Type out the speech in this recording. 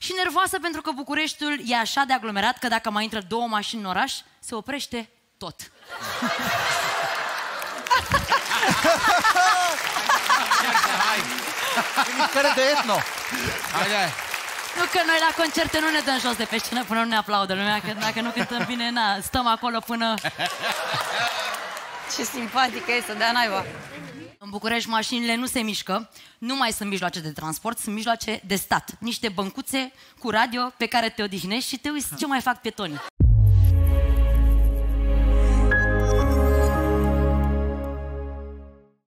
și nervoasă pentru că Bucureștiul e așa de aglomerat că dacă mai intră 2 mașini în oraș, se oprește tot. Hai! Mișcare de etno! Hai! Nu că noi la concerte nu ne dăm jos de pe scenă până nu ne aplaudă lumea, că dacă nu cântăm bine, na, stăm acolo până... Ce simpatică e să dea naiba. În București mașinile nu se mișcă, nu mai sunt mijloace de transport, sunt mijloace de stat. Niște băncuțe cu radio pe care te odihnești și te uiți ce mai fac pietonii.